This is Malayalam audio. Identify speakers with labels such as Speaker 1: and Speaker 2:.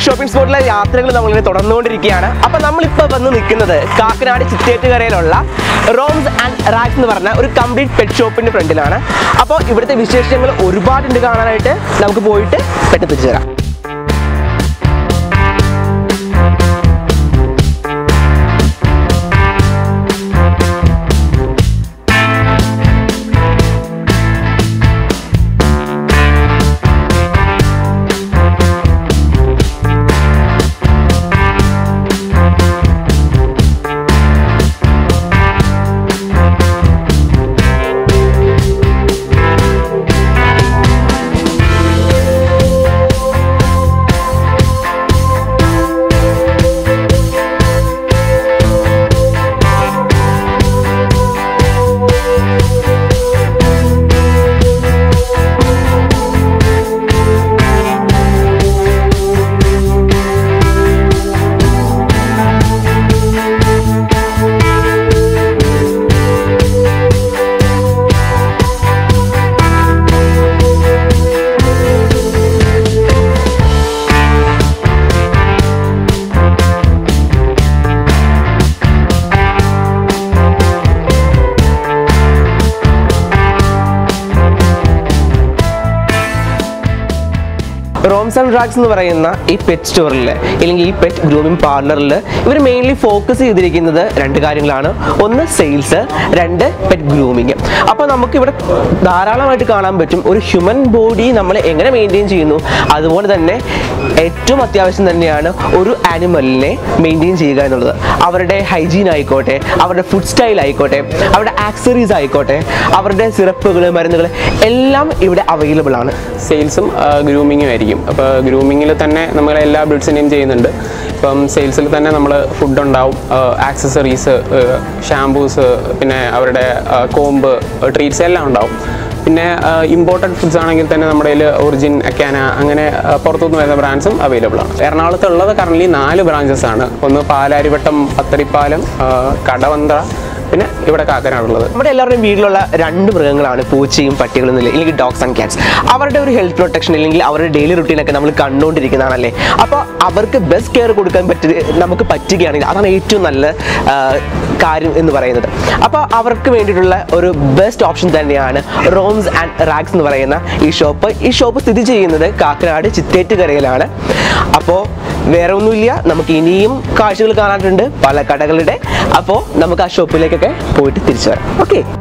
Speaker 1: ഷോപ്പിംഗ് സ്പോട്ടിലെ യാത്രകൾ നമ്മളിങ്ങനെ തുടർന്നുകൊണ്ടിരിക്കുകയാണ്. അപ്പോൾ നമ്മളിപ്പോൾ വന്ന് നിൽക്കുന്നത് കാക്കനാട് ചിറ്റേറ്റുകരയിലുള്ള റോംസ് ആൻഡ് റാക്സ് എന്ന് പറഞ്ഞ ഒരു കംപ്ലീറ്റ് പെറ്റ് ഷോപ്പിൻ്റെ ഫ്രണ്ടിലാണ്. അപ്പോൾ ഇവിടുത്തെ വിശേഷങ്ങൾ ഒരുപാടുണ്ട് കാണാനായിട്ട്. നമുക്ക് പോയിട്ട് പെട്ടെന്ന് തിരിച്ചു തരാം. റോംസ് ആൻഡ് റാക്സ് എന്ന് പറയുന്ന ഈ പെറ്റ് സ്റ്റോറിൽ അല്ലെങ്കിൽ ഈ പെറ്റ് ഗ്രൂമിംഗ് പാർലറിൽ ഇവർ മെയിൻലി ഫോക്കസ് ചെയ്തിരിക്കുന്നത് രണ്ട് കാര്യങ്ങളാണ്. ഒന്ന് സെയിൽസ്, രണ്ട് പെറ്റ് ഗ്രൂമിങ്. അപ്പോൾ നമുക്കിവിടെ ധാരാളമായിട്ട് കാണാൻ പറ്റും ഒരു ഹ്യൂമൻ ബോഡി നമ്മൾ എങ്ങനെ മെയിൻറ്റെയിൻ ചെയ്യുന്നു, അതുപോലെ തന്നെ ഏറ്റവും അത്യാവശ്യം തന്നെയാണ് ഒരു ആനിമലിനെ മെയിൻറ്റെയിൻ ചെയ്യുക എന്നുള്ളത്. അവരുടെ ഹൈജീൻ ആയിക്കോട്ടെ, അവരുടെ ഫുഡ് സ്റ്റൈൽ ആയിക്കോട്ടെ, അവരുടെ ആക്സറീസ് ആയിക്കോട്ടെ, അവരുടെ സിറപ്പുകൾ, മരുന്നുകൾ എല്ലാം ഇവിടെ അവൈലബിൾ ആണ്.
Speaker 2: സെയിൽസും ഗ്രൂമിങ്ങും ആയിരിക്കും. അപ്പോൾ ഗ്രൂമിങ്ങിൽ തന്നെ നമ്മൾ എല്ലാ ബ്രിഡ്സിനെയും ചെയ്യുന്നുണ്ട്. ഇപ്പം സെയിൽസിൽ തന്നെ നമ്മൾ ഫുഡ് ഉണ്ടാവും, ആക്സസറീസ്, ഷാംപൂസ്, പിന്നെ അവരുടെ കോമ്പ്, ട്രീറ്റ്സ് എല്ലാം ഉണ്ടാവും. പിന്നെ ഇമ്പോർട്ടഡ് ഫുഡ്സ് ആണെങ്കിൽ തന്നെ നമ്മുടെ കയ്യിൽ ഒറിജിൻ, അക്കാന അങ്ങനെ പുറത്തുനിന്ന് വരുന്ന ബ്രാൻഡ്സും അവൈലബിൾ ആണ്. എറണാകുളത്തുള്ളത് കറൻ്റ് 4 ബ്രാഞ്ചസ് ആണ്. ഒന്ന് പാലാരിവട്ടം, പത്തടിപ്പാലം, കടവന്ത്ര, പിന്നെ ഇവിടെ കാക്കനാടുള്ളത്.
Speaker 1: നമ്മുടെ എല്ലാവരുടെയും വീട്ടിലുള്ള 2 മൃഗങ്ങളാണ് പൂച്ചയും പട്ടികളും അല്ലെങ്കിൽ ഡോഗ്സ് ആൻഡ് കാറ്റ്സ്. അവരുടെ ഒരു ഹെൽത്ത് പ്രൊട്ടക്ഷൻ അല്ലെങ്കിൽ അവരുടെ ഡെയിലി റുട്ടീനൊക്കെ നമ്മൾ കണ്ടുകൊണ്ടിരിക്കുന്നതാണല്ലേ. അപ്പോൾ അവർക്ക് ബെസ്റ്റ് കെയർ കൊടുക്കാൻ നമുക്ക് പറ്റുകയാണെങ്കിൽ അതാണ് ഏറ്റവും നല്ല കാര്യം എന്ന് പറയുന്നത്. അപ്പോൾ അവർക്ക് വേണ്ടിയിട്ടുള്ള ഒരു ബെസ്റ്റ് ഓപ്ഷൻ തന്നെയാണ് റോംസ് ആൻഡ് റാക്സ് എന്ന് പറയുന്ന ഈ ഷോപ്പ്. ഈ ഷോപ്പ് സ്ഥിതി ചെയ്യുന്നത് കാക്കനാട് ചിറ്റേറ്റുകരയിലാണ്. അപ്പോൾ വേറെ ഒന്നുമില്ല, നമുക്ക് ഇനിയും കാഴ്ചകൾ കാണാനുണ്ട് പല കടകളുടെ. അപ്പോൾ നമുക്ക് ആ ഷോപ്പിലേക്കൊക്കെ പോയിട്ട് തിരിച്ചു വരാം. ഓക്കെ.